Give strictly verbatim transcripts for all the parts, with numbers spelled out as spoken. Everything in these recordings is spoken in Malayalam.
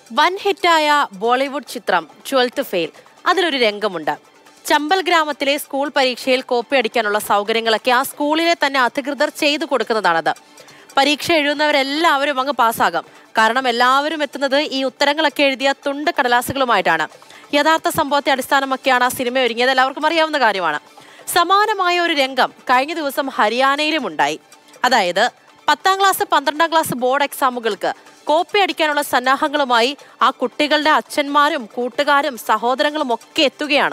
വൻ ഹിറ്റായ ബോളിവുഡ് ചിത്രം ട്വൽത്ത് ഫെയിൽ അതിലൊരു രംഗമുണ്ട്. ചമ്പൽ ഗ്രാമത്തിലെ സ്കൂൾ പരീക്ഷയിൽ കോപ്പി അടിക്കാനുള്ള സൗകര്യങ്ങളൊക്കെ ആ സ്കൂളിലെ തന്നെ അധികൃതർ ചെയ്തു കൊടുക്കുന്നതാണത്. പരീക്ഷ എഴുതുന്നവരെല്ലാവരും അങ്ങ് പാസ്സാകും. കാരണം എല്ലാവരും എത്തുന്നത് ഈ ഉത്തരങ്ങളൊക്കെ എഴുതിയ തുണ്ട് കടലാസുകളുമായിട്ടാണ്. യഥാർത്ഥ സംഭവത്തെ അടിസ്ഥാനമാക്കിയാണ് ആ സിനിമ ഒരുങ്ങിയത്, എല്ലാവർക്കും അറിയാവുന്ന കാര്യമാണ്. സമാനമായ ഒരു രംഗം കഴിഞ്ഞ ദിവസം ഹരിയാനയിലും ഉണ്ടായി. അതായത് പത്താം ക്ലാസ് പന്ത്രണ്ടാം ക്ലാസ് ബോർഡ് എക്സാമുകൾക്ക് കോപ്പി അടിക്കാനുള്ള സന്നാഹങ്ങളുമായി ആ കുട്ടികളുടെ അച്ഛന്മാരും കൂട്ടുകാരും സഹോദരങ്ങളും ഒക്കെ എത്തുകയാണ്.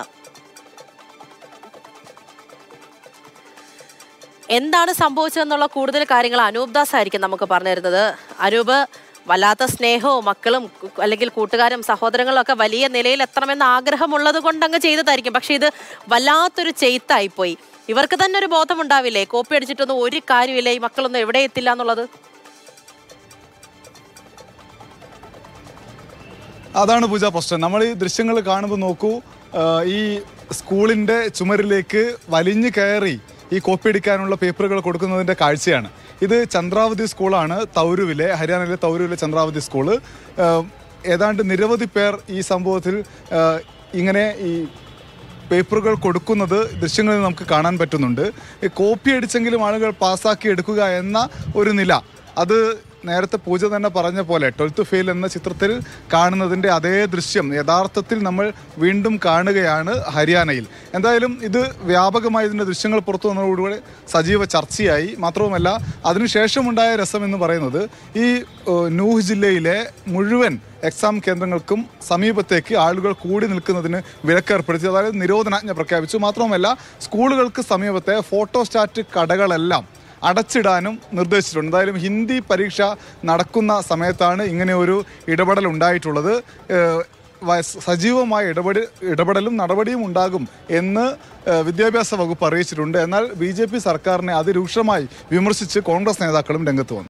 എന്താണ് സംഭവിച്ചതെന്നുള്ള കൂടുതൽ കാര്യങ്ങൾ അനൂപ് ദാസ് ആയിരിക്കും നമുക്ക് പറഞ്ഞു തരുന്നത്. അനൂപ്, വല്ലാത്ത സ്നേഹവും മക്കളും അല്ലെങ്കിൽ കൂട്ടുകാരും സഹോദരങ്ങളും ഒക്കെ വലിയ നിലയിൽ എത്തണമെന്ന് ആഗ്രഹമുള്ളത് കൊണ്ടങ്ങ് ചെയ്തതായിരിക്കും. പക്ഷെ ഇത് വല്ലാത്തൊരു ചെയ്ത്തായിപ്പോയി. ഇവർക്ക് തന്നെ ഒരു ബോധമുണ്ടാവില്ലേ, കോപ്പി അടിച്ചിട്ടൊന്നും ഒരു കാര്യമില്ല, ഈ മക്കളൊന്നും എവിടെ എത്തില്ല എന്നുള്ളത്? അതാണ് പൂജ പ്രശ്നം. നമ്മൾ ഈ ദൃശ്യങ്ങൾ കാണുമ്പോൾ നോക്കൂ, ഈ സ്കൂളിൻ്റെ ചുമരിലേക്ക് വലിഞ്ഞു കയറി ഈ കോപ്പി അടിക്കാനുള്ള പേപ്പറുകൾ കൊടുക്കുന്നതിൻ്റെ കാഴ്ചയാണ് ഇത്. ചന്ദ്രാവതി സ്കൂളാണ്, തൗരുവിലെ, ഹരിയാനയിലെ തൗരുവിലെ ചന്ദ്രാവതി സ്കൂള്. ഏതാണ്ട് നിരവധി പേർ ഈ സംഭവത്തിൽ ഇങ്ങനെ ഈ പേപ്പറുകൾ കൊടുക്കുന്നത് ദൃശ്യങ്ങളിൽ നമുക്ക് കാണാൻ പറ്റുന്നുണ്ട്. കോപ്പി അടിച്ചെങ്കിലും ആളുകൾ പാസ്സാക്കി എടുക്കുക എന്ന ഒരു നില, അത് നേരത്തെ പൂജ തന്നെ പറഞ്ഞ പോലെ ട്വൽത്ത് ഫെയിൽ എന്ന ചിത്രത്തിൽ കാണുന്നതിൻ്റെ അതേ ദൃശ്യം യഥാർത്ഥത്തിൽ നമ്മൾ വീണ്ടും കാണുകയാണ് ഹരിയാനയിൽ. എന്തായാലും ഇത് വ്യാപകമായി ഇതിൻ്റെ ദൃശ്യങ്ങൾ പുറത്തു വന്നതോടുകൂടി സജീവ ചർച്ചയായി. മാത്രവുമല്ല, അതിനുശേഷമുണ്ടായ രസം എന്ന് പറയുന്നത് ഈ നൂഹ് ജില്ലയിലെ മുഴുവൻ എക്സാം കേന്ദ്രങ്ങൾക്കും സമീപത്തേക്ക് ആളുകൾ കൂടി നിൽക്കുന്നതിന് വിലക്കേർപ്പെടുത്തി, അതായത് നിരോധനാജ്ഞ പ്രഖ്യാപിച്ചു. മാത്രവുമല്ല, സ്കൂളുകൾക്ക് സമീപത്തെ ഫോട്ടോസ്റ്റാറ്റ് കടകളെല്ലാം അടച്ചിടാനും നിർദ്ദേശിച്ചിട്ടുണ്ട്. എന്തായാലും ഹിന്ദി പരീക്ഷ നടക്കുന്ന സമയത്താണ് ഇങ്ങനെ ഒരു ഇടപെടൽ ഉണ്ടായിട്ടുള്ളത്. സജീവമായ ഇടപെടൽ ഇടപെടലും നടപടിയും ഉണ്ടാകും എന്ന് വിദ്യാഭ്യാസ വകുപ്പ് അറിയിച്ചിട്ടുണ്ട്. എന്നാൽ ബി ജെ പി സർക്കാരിനെ അതിരൂക്ഷമായി വിമർശിച്ച് കോൺഗ്രസ് നേതാക്കളും രംഗത്ത് വന്നു.